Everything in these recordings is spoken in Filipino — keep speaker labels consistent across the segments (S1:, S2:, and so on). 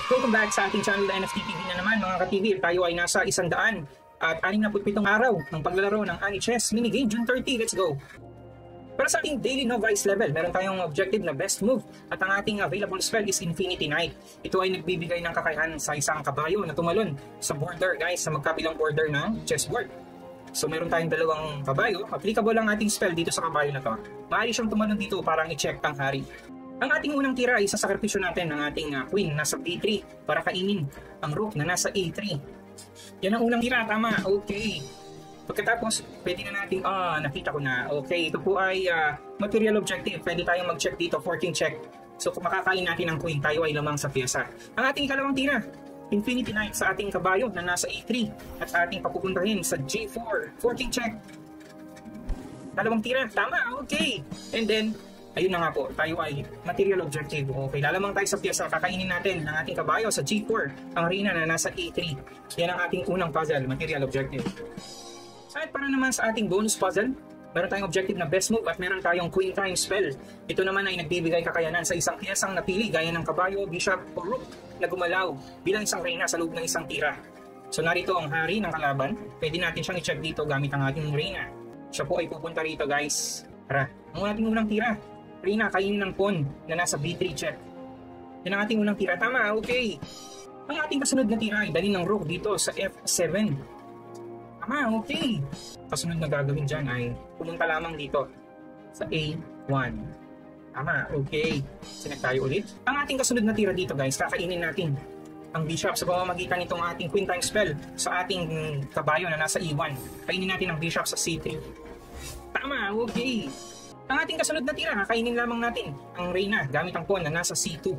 S1: Welcome back sa ating channel na NFT TV na naman mga ka-TV. Tayo ay nasa 167 araw ng paglalaro ng Ani Chess Minigame June 30. Let's go! Para sa ating daily novice level, meron tayong objective na best move at ang ating available spell is Infinity Knight. Ito ay nagbibigay ng kakayahan sa isang kabayo na tumalon sa border guys, sa magkabilang border ng chessboard. So meron tayong dalawang kabayo, applicable ang ating spell dito sa kabayo na to. Maaari siyang tumalon dito para i-check ang hari. Ang ating unang tira ay sasakripisyo natin ng ating queen nasa B3 para kainin ang rook na nasa A3. Yan ang unang tira, tama, okay. Pagkatapos, pwede na natin, nakita ko na, okay, ito po ay material objective. Pwede tayong mag-check dito, forking check. So kung makakain natin ang queen, tayo ay lamang sa pyesa. Ang ating ikalawang tira, Infinity Knight sa ating kabayo na nasa A3 at ating papupuntahin sa G4, forking check. Dalawang tira, tama, okay. And then, ayun na nga po, tayo ay material objective. Okay, lalamang tayo sa pyesa, kakainin natin ng ating kabayo sa G4, ang reyna na nasa A3. Yan ang ating unang puzzle, material objective. At para naman sa ating bonus puzzle, meron tayong objective na best move at meron tayong queen time spell. Ito naman ay nagbibigay kakayanan sa isang piyesang napili gaya ng kabayo, bishop o rook na gumalaw bilang isang reyna sa loob ng isang tira. So narito ang hari ng kalaban, pwede natin siyang i-check dito gamit ang ating reyna. Siya po ay pupunta rito guys. Tara, ang ating unang tira. Reyna, kainin ng pawn na nasa B3 check. Yan ang ating unang tira. Tama, okay. Ang ating kasunod na tira ay dalhin ng rook dito sa F7. Tama, okay. Kasunod na gagawin dyan ay pumunta lamang dito sa A1. Tama, okay. Sinag tayo ulit. Ang ating kasunod na tira dito guys, kakainin natin ang bishop sa pamamagitan nitong ating queen time spell sa ating kabayo na nasa E1. Kainin natin ang bishop sa C3. Tama, okay. Ang ating kasunod na tira, kakainin lamang natin ang reyna gamit ang pawn na nasa C2.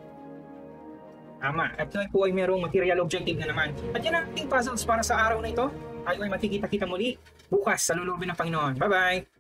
S1: Tama. At ito po ay merong material objective na naman. At yan ang ating puzzles para sa araw na ito. Tayo ay makikita-kita muli bukas sa lulubin ng Panginoon. Bye-bye!